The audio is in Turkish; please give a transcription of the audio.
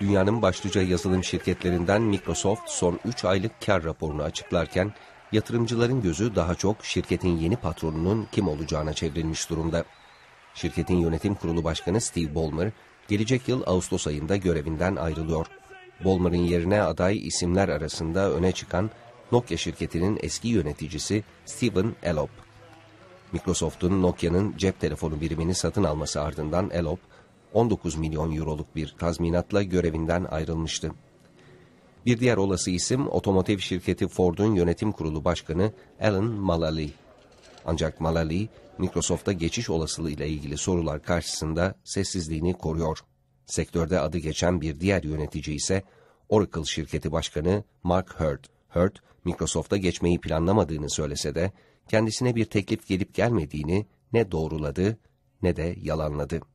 Dünyanın başlıca yazılım şirketlerinden Microsoft son 3 aylık kar raporunu açıklarken, yatırımcıların gözü daha çok şirketin yeni patronunun kim olacağına çevrilmiş durumda. Şirketin yönetim kurulu başkanı Steve Ballmer, gelecek yıl Ağustos ayında görevinden ayrılıyor. Ballmer'ın yerine aday isimler arasında öne çıkan Nokia şirketinin eski yöneticisi Stephen Elop. Microsoft'un Nokia'nın cep telefonu birimini satın alması ardından Elop, 19 milyon euroluk bir tazminatla görevinden ayrılmıştı. Bir diğer olası isim otomotiv şirketi Ford'un yönetim kurulu başkanı Alan Mulally. Ancak Mulally, Microsoft'a geçiş olasılığıyla ilgili sorular karşısında sessizliğini koruyor. Sektörde adı geçen bir diğer yönetici ise Oracle şirketi başkanı Mark Hurd. Hurd, Microsoft'a geçmeyi planlamadığını söylese de kendisine bir teklif gelip gelmediğini ne doğruladı ne de yalanladı.